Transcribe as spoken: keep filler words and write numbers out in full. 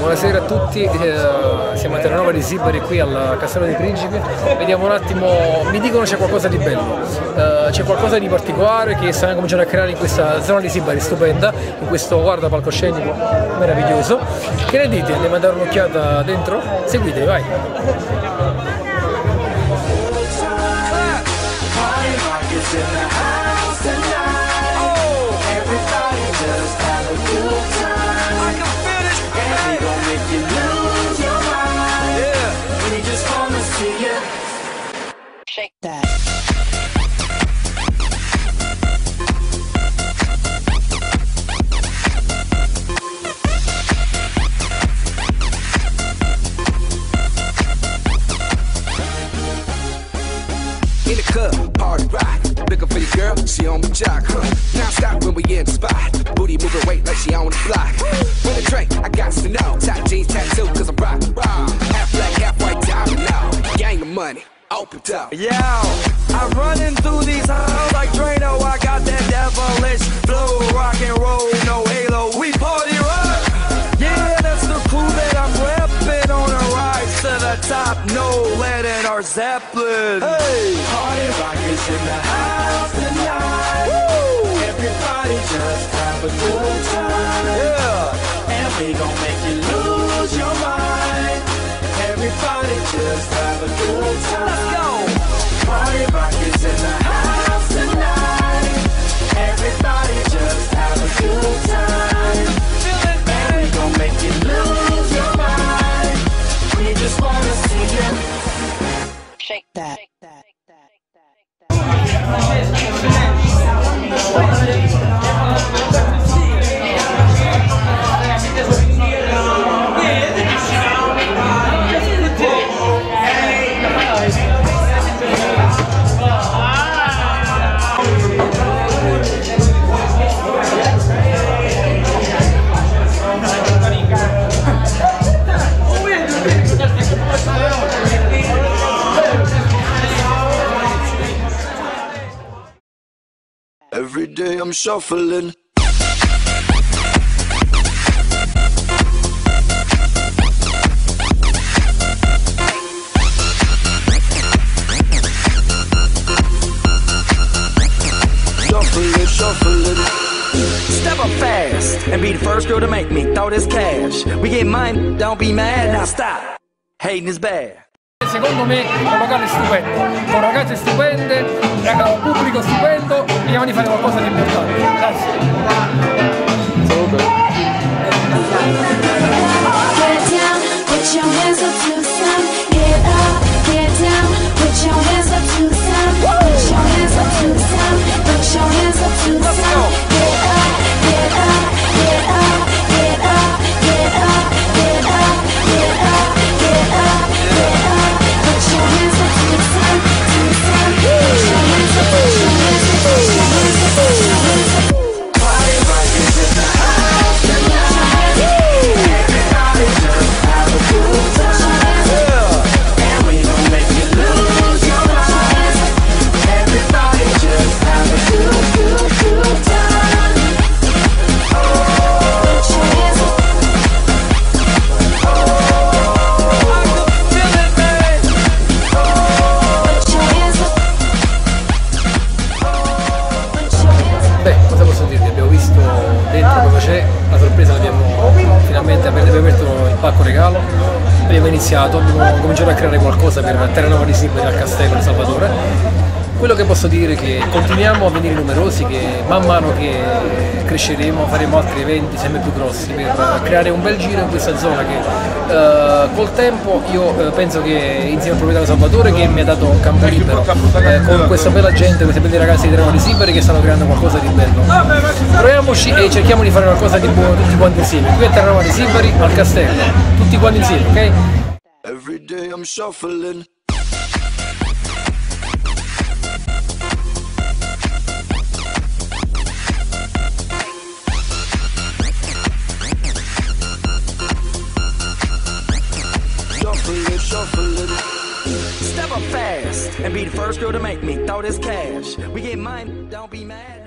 buonasera a tutti, eh, siamo a Terranova di Sibari qui al Castello dei Principi. Vediamo un attimo, mi dicono c'è qualcosa di bello, eh, c'è qualcosa di particolare che stanno cominciando a creare in questa zona di Sibari stupenda, in questo guarda palcoscenico meraviglioso. Che ne dite? Andiamo a dare un'occhiata dentro? Seguitemi, vai! Shake that. In the club, party rock. Looking for your girl, she on the jock. Huh? Now stop when we in the spot. Booty moving weight like she on the block. With a drink, I got to know. Top jeans tattoo, cause I'm rock, rock. Half black, half white, diamond now. Gang of money. Open up. Yo, I'm running through these halls like Drano. I got that devilish flow, rock and roll, no halo. We party rock. Yeah, that's the crew that I'm repping on a rise to the top. No lead in our Zeppelin. Hey, party rock is in the house tonight. Woo! Everybody just have a good time. Yeah, and we gon' make you lose your mind. Everybody just have a good time. Let's go. Party rock is in the house tonight. Everybody just have a good time. Feel it, and we gon' make you lose your mind. We just wanna see you shake that. Every day I'm shuffling. Shuffling, shuffling. step up fast and be the first girl to make me throw this cash. We get mine, don't be mad, now stop. Hating is bad. Secondo me è un locale stupendo, con ragazze stupende, un pubblico stupendo, vediamo di fare qualcosa di importante. Grazie. La sorpresa l'abbiamo finalmente aperto il pacco regalo, abbiamo iniziato, abbiamo cominciato a creare qualcosa per Terranova di Sibari al Castello di Salvatore. Quello che posso dire è che continuiamo a venire numerosi, che man mano che cresceremo faremo altri eventi sempre più grossi per creare un bel giro in questa zona che eh, col tempo io eh, penso che insieme al proprietario Salvatore che mi ha dato un campo libero eh, con questa bella gente, questi belli ragazzi di Terranova di Sibari che stanno creando qualcosa di bello. Proviamoci e cerchiamo di fare qualcosa di buono tutti quanti insieme, qui a Terranova di Sibari al Castello, tutti quanti insieme, ok? Every day I'm shuffling. Shuffling, shuffling. Step up fast and be the first girl to make me throw this cash. We get mine, don't be mad.